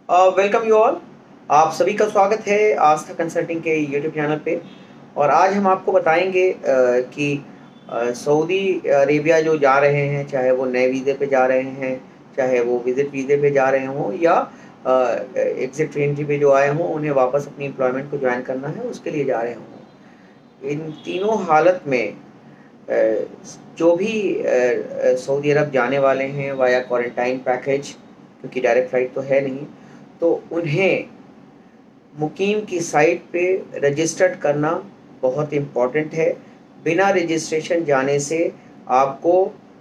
Welcome you all. आप सभी का स्वागत है आस्था कंसल्टिंग के यूट्यूब चैनल पे। और आज हम आपको बताएंगे कि सऊदी अरेबिया जो जा रहे हैं, चाहे वो नए वीज़े पे जा रहे हैं, चाहे वो विजिट वीज़े पे जा रहे हों या एग्जिट एंट्री पे जो आए हों, उन्हें वापस अपनी एम्प्लॉयमेंट को ज्वाइन करना है, उसके लिए जा रहे हों। इन तीनों हालत में जो भी सऊदी अरब जाने वाले हैं वाया क्वारंटाइन पैकेज, क्योंकि डायरेक्ट फ़्लाइट तो है नहीं, तो उन्हें मुकीम की साइट पे रजिस्टर्ड करना बहुत इम्पॉर्टेंट है। बिना रजिस्ट्रेशन जाने से आपको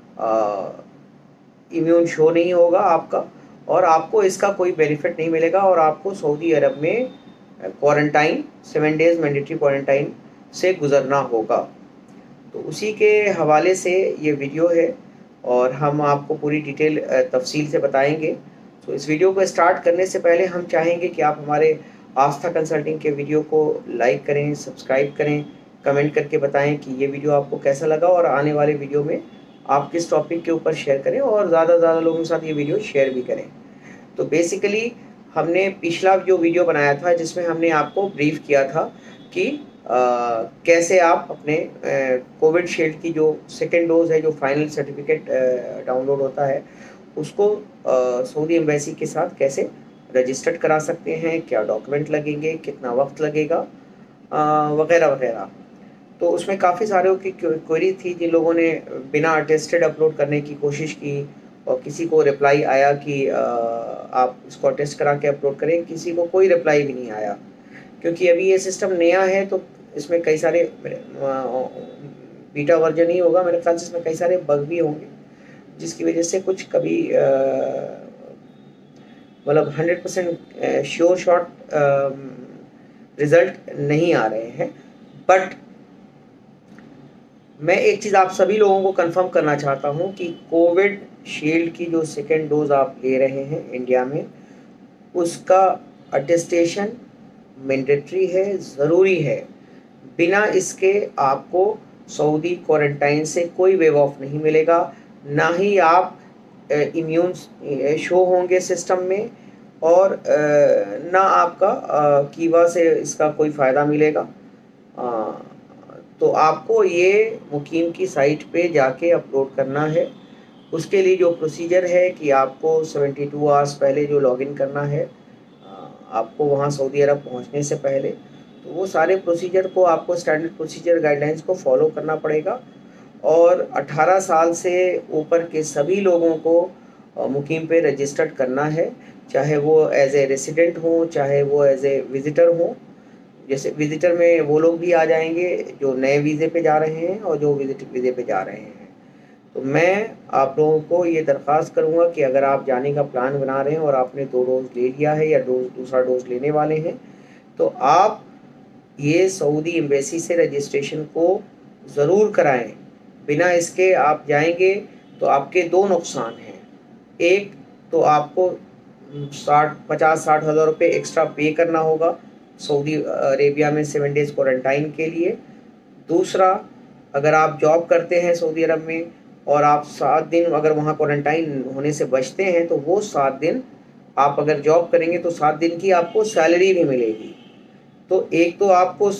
इम्यून शो नहीं होगा आपका, और आपको इसका कोई बेनिफिट नहीं मिलेगा, और आपको सऊदी अरब में क्वारंटाइन 7 डेज़ मैंडेटरी क्वारंटाइन से गुज़रना होगा। तो उसी के हवाले से ये वीडियो है और हम आपको पूरी डिटेल तफसील से बताएंगे। तो इस वीडियो को स्टार्ट करने से पहले हम चाहेंगे कि आप हमारे आस्था कंसल्टिंग के वीडियो को लाइक करें, सब्सक्राइब करें, कमेंट करके बताएं कि ये वीडियो आपको कैसा लगा, और आने वाले वीडियो में आप किस टॉपिक के ऊपर शेयर करें, और ज़्यादा से ज़्यादा लोगों के साथ ये वीडियो शेयर भी करें। तो बेसिकली हमने पिछला जो वीडियो बनाया था जिसमें हमने आपको ब्रीफ किया था कि कैसे आप अपने कोविड शील्ड की जो सेकेंड डोज है, जो फाइनल सर्टिफिकेट डाउनलोड होता है, उसको सऊदी एम्बेसी के साथ कैसे रजिस्टर्ड करा सकते हैं, क्या डॉक्यूमेंट लगेंगे, कितना वक्त लगेगा, वगैरह वगैरह। तो उसमें काफ़ी सारे की क्वेरी थी जिन लोगों ने बिना अटेस्टेड अपलोड करने की कोशिश की, और किसी को रिप्लाई आया कि आप इसको अटेस्ट करा के अपलोड करें, किसी को कोई रिप्लाई भी नहीं आया, क्योंकि अभी ये सिस्टम नया है। तो इसमें कई सारे बीटा वर्जन ही होगा मेरे ख्याल से, इसमें कई सारे बग भी होंगे, जिसकी वजह से कुछ कभी मतलब 100% श्योर शॉट रिज़ल्ट नहीं आ रहे हैं। बट मैं एक चीज़ आप सभी लोगों को कंफर्म करना चाहता हूं कि कोविड शील्ड की जो सेकेंड डोज आप ले रहे हैं इंडिया में, उसका अटेस्टेशन मैंडेटरी है, ज़रूरी है। बिना इसके आपको सऊदी क्वारंटाइन से कोई वेव ऑफ नहीं मिलेगा, ना ही आप इम्यून शो होंगे सिस्टम में, और ना आपका कीवा से इसका कोई फ़ायदा मिलेगा। तो आपको ये मुकीम की साइट पे जाके अपलोड करना है। उसके लिए जो प्रोसीजर है कि आपको 72 आवर्स पहले जो लॉगिन करना है, आपको वहाँ सऊदी अरब पहुँचने से पहले, तो वो सारे प्रोसीजर को आपको स्टैंडर्ड प्रोसीजर गाइडलाइंस को फॉलो करना पड़ेगा। और 18 साल से ऊपर के सभी लोगों को मुकीम पे रजिस्टर्ड करना है, चाहे वो एज ए रेसिडेंट हो, चाहे वो एज ए विज़िटर हो। जैसे विज़िटर में वो लोग भी आ जाएंगे जो नए वीज़े पे जा रहे हैं और जो विजिट वीज़े पे जा रहे हैं। तो मैं आप लोगों को ये दरख्वास्त करूँगा कि अगर आप जाने का प्लान बना रहे हैं और आपने 2 डोज ले लिया है या दूसरा डोज लेने वाले हैं, तो आप ये सऊदी एम्बेसी से रजिस्ट्रेशन को ज़रूर कराएं। बिना इसके आप जाएंगे तो आपके 2 नुकसान हैं। एक तो आपको 50-60 हज़ार रुपये एक्स्ट्रा पे करना होगा सऊदी अरेबिया में 7 डेज़ क्वारंटाइन के लिए। दूसरा, अगर आप जॉब करते हैं सऊदी अरब में और आप 7 दिन अगर वहाँ क्वारंटाइन होने से बचते हैं, तो वो 7 दिन आप अगर जॉब करेंगे तो 7 दिन की आपको सैलरी भी मिलेगी। तो एक तो आपको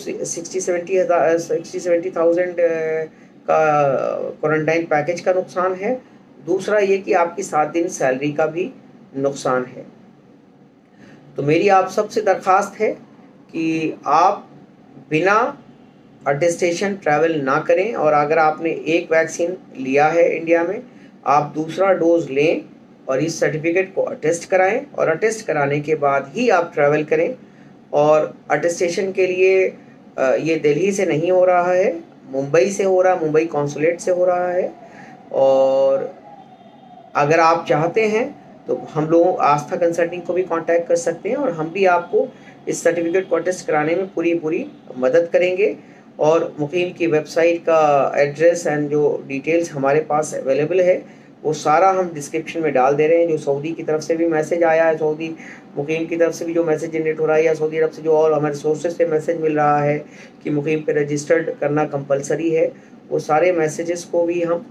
60-70,000 का क्वारंटाइन पैकेज का नुकसान है। दूसरा ये कि आपकी 7 दिन सैलरी का भी नुकसान है। तो मेरी आप सबसे दरख्वास्त है कि आप बिना अटेस्टेशन ट्रैवल ना करें, और अगर आपने एक वैक्सीन लिया है इंडिया में, आप दूसरा डोज लें और इस सर्टिफिकेट को अटेस्ट कराएं, और अटेस्ट कराने के बाद ही आप ट्रैवल करें। और अटेस्टेशन के लिए ये दिल्ली से नहीं हो रहा है, मुंबई से हो रहा है, मुंबई कॉन्सुलेट से हो रहा है। और अगर आप चाहते हैं तो हम लोग आस्था कंसल्टिंग को भी कांटेक्ट कर सकते हैं, और हम भी आपको इस सर्टिफिकेट को अटेस्ट कराने में पूरी मदद करेंगे। और मुकीम की वेबसाइट का एड्रेस एंड जो डिटेल्स हमारे पास अवेलेबल है, वो सारा हम डिस्क्रिप्शन में डाल दे रहे हैं। जो सऊदी की तरफ से भी मैसेज आया है, सऊदी मुकीम की तरफ से भी जो मैसेज जनरेट हो रहा है, या सऊदी अरब से जो और हमारे सोर्सेज से मैसेज मिल रहा है कि मुकीम पे रजिस्टर्ड करना कंपलसरी है, वो सारे मैसेजेस को भी हम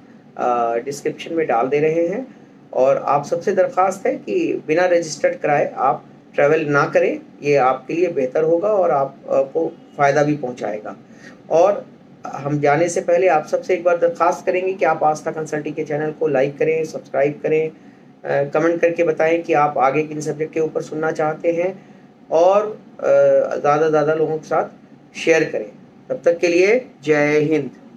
डिस्क्रिप्शन में डाल दे रहे हैं। और आप सबसे दरख्वास्त है कि बिना रजिस्टर्ड कराए आप ट्रैवल ना करें, ये आपके लिए बेहतर होगा और आपको फ़ायदा भी पहुंचाएगा। और हम जाने से पहले आप सबसे एक बार दरख्वास्त करेंगे कि आप आस्था कंसल्टिंग के चैनल को लाइक करें, सब्सक्राइब करें, कमेंट करके बताएं कि आप आगे किन सब्जेक्ट के ऊपर सुनना चाहते हैं, और ज़्यादा से ज़्यादा लोगों के साथ शेयर करें। तब तक के लिए जय हिंद।